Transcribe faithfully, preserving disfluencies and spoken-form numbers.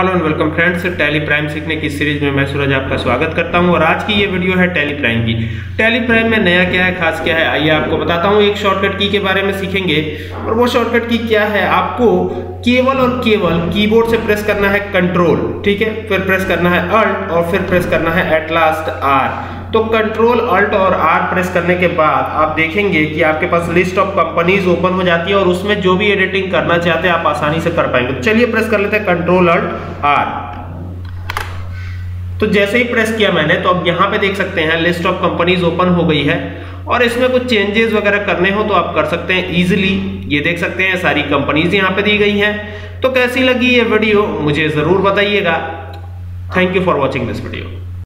Hello and welcome friends, Tally Prime सीखने की series में मैं सूरज आपका स्वागत करता हूं। और आज की ये वीडियो है टैली प्राइम की। टैली प्राइम में नया क्या है, खास क्या है, आइए आपको बताता हूं। एक शॉर्टकट की के बारे में सीखेंगे और वो शॉर्टकट की क्या है, आपको केवल और केवल कीबोर्ड से प्रेस करना है कंट्रोल, ठीक है, फिर प्रेस करना है अल्ट और फिर प्रेस करना है एट लास्ट आर। तो कंट्रोल अल्ट और आर प्रेस करने के बाद आप देखेंगे कि आपके पास लिस्ट ऑफ कंपनीज ओपन हो जाती है और उसमें जो भी एडिटिंग करना चाहते हैं आप आसानी से कर पाएंगे। तो चलिए प्रेस कर लेते हैं कंट्रोल अल्ट आर। तो जैसे ही प्रेस किया मैंने, तो अब यहां पे देख सकते हैं लिस्ट ऑफ कंपनीज ओपन हो गई है और इसमें कुछ चेंजेस वगैरह करने हो तो आप कर सकते हैं इजीली। ये देख सकते हैं सारी कंपनीज यहां पे दी गई हैं। तो कैसी लगी ये वीडियो मुझे जरूर बताइएगा। Thank you for watching this video.